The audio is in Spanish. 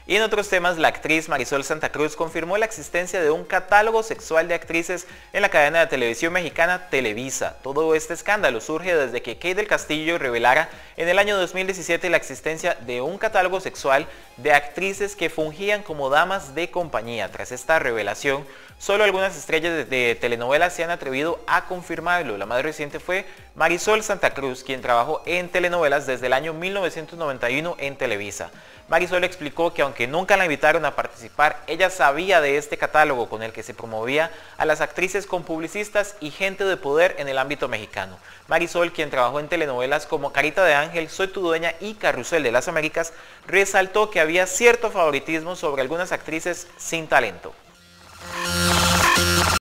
Y en otros temas, la actriz Marisol Santa Cruz confirmó la existencia de un catálogo sexual de actrices en la cadena de televisión mexicana Televisa. Todo este escándalo surge desde que Kate del Castillo revelara en el año 2017 la existencia de un catálogo sexual de actrices que fungían como damas de compañía. Tras esta revelación, solo algunas estrellas de telenovelas se han atrevido a confirmarlo. La más reciente fue Marisol Santa Cruz, quien trabajó en telenovelas desde el año 1991 en Televisa. Marisol explicó que aunque nunca la invitaron a participar, ella sabía de este catálogo con el que se promovía a las actrices con publicistas y gente de poder en el ámbito mexicano. Marisol, quien trabajó en telenovelas como Carita de Ángel, Soy tu dueña y Carrusel de las Américas, resaltó que había cierto favoritismo sobre algunas actrices sin talento.